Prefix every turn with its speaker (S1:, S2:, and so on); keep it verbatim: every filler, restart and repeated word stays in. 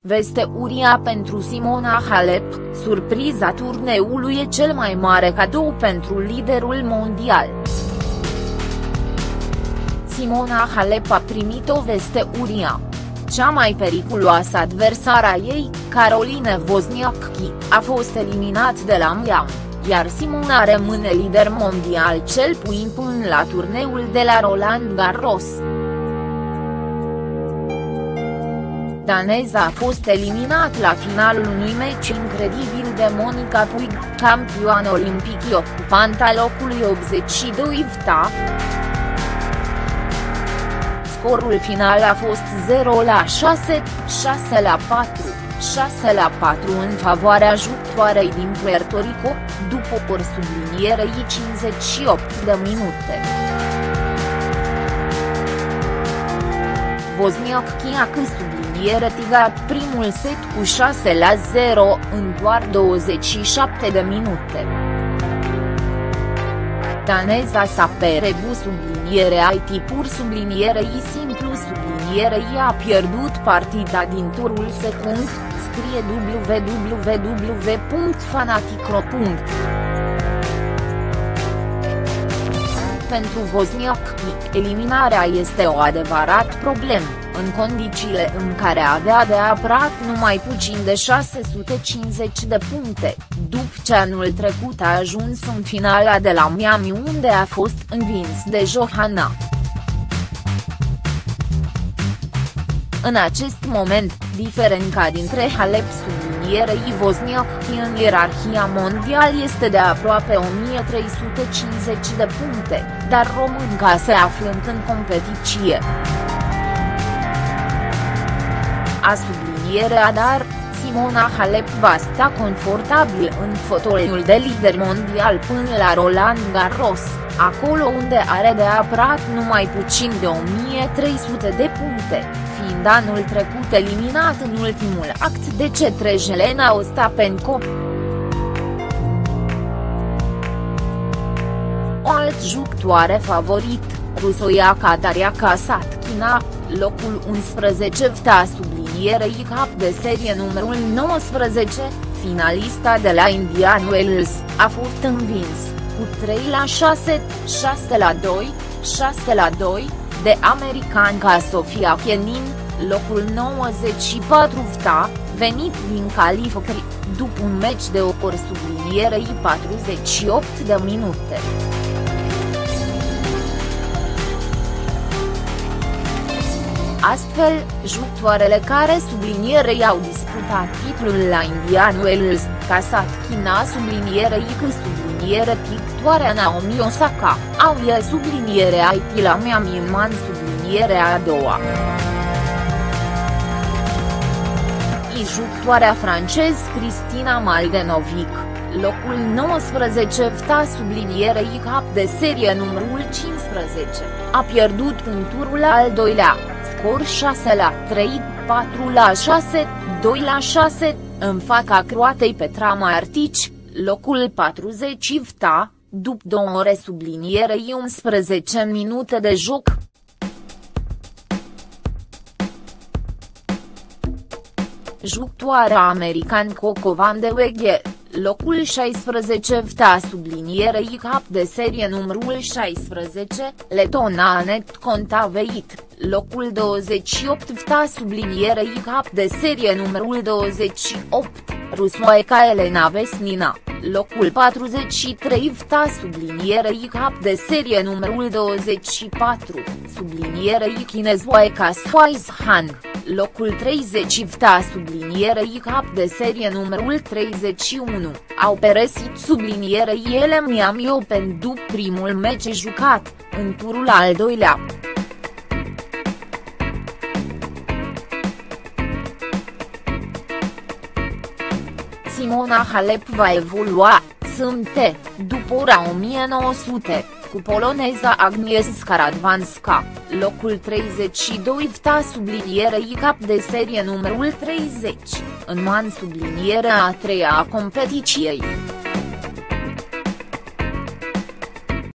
S1: Veste uria pentru Simona Halep, surpriza turneului e cel mai mare cadou pentru liderul mondial. Simona Halep a primit o veste uria. Cea mai periculoasă adversară a ei, Caroline Wozniacki, a fost eliminat de la Miami, iar Simona rămâne lider mondial cel puțin până la turneul de la Roland Garros. Daneza a fost eliminat la finalul unui meci incredibil de Monica Puig, campioană olimpic ocupanta locului optzeci și doi. Scorul final a fost zero la șase, șase la patru, șase la patru în favoarea jucătoarei din Puerto Rico, după o sublinierei cincizeci și opt de minute. Wozniacki a câștigat primul set cu șase la zero în doar douăzeci și șapte de minute. Daneza s-a perebut sublinierea I T pur sublinierei simplu sublinierei a pierdut partida din turul secund, scrie w w w punct fanaticro punct ro. Pentru Wozniacki, eliminarea este o adevărat problemă, în condițiile în care avea de apărat numai puțin de șase sute cincizeci de puncte, după ce anul trecut a ajuns în finala de la Miami unde a fost învins de Johanna. În acest moment, diferența dintre Halep sublinierei Wozniacki în ierarhia mondială este de aproape o mie trei sute cincizeci de puncte, dar românca se află în competiție. A sublinierea dar, Simona Halep va sta confortabil în fotoliul de lider mondial până la Roland Garros, acolo unde are de apărat numai puțin de o mie trei sute de puncte, fiind anul trecut eliminat în ultimul act de către Jelena Ostapenko. O alt jucătoare favorit, rusoiaca Daria Kasatkina, locul unsprezece a sublinierei cap de serie numărul nouăsprezece, finalista de la Indian Wells, a fost învins, cu trei la șase, șase la doi, șase la doi, de americanca Sofia Kenin, locul nouăzeci și patru, venit din California, după un meci de o oră sublinierei patruzeci și opt de minute. Astfel, jucătoarele care sublinierei au disputat titlul la Indian Wells, Kasatkina sublinierei cu subliniere victoria Naomi Osaka, au e subliniere I T la Miami Man subliniere a doua. I jucătoarea francez Cristina Maldenovic, locul nouăsprezece a sublinierei cap de serie numărul cincisprezece, a pierdut în turul al doilea, scor șase la trei, patru la șase, doi la șase, în fața croatei Petra Martic, locul patruzeci, după două ore sublinierei unsprezece minute de joc. Jucătoarea american Coco Vandeweghe, locul șaisprezece a sublinierei cap de serie numărul șaisprezece, letona Anett Kontaveit, locul douăzeci și opt a sublinierei cap de serie numărul douăzeci și opt, rusoaica Elena Vesnina, locul patruzeci și trei a sublinierei cap de serie numărul douăzeci și patru, sublinierei chinezoaica Shuai Han, locul treizeci a sublinierei cap de serie numărul treizeci și unu, au părăsit sublinierei ele Miami Open după primul meci jucat, în turul al doilea. Simona Halep va evolua, sâmbătă, după ora o mie nouă sute, cu poloneza Agnieszka Radwanska, locul treizeci și doi a sublinierei cap de serie numărul treizeci, în man sublinierea a treia a competiției.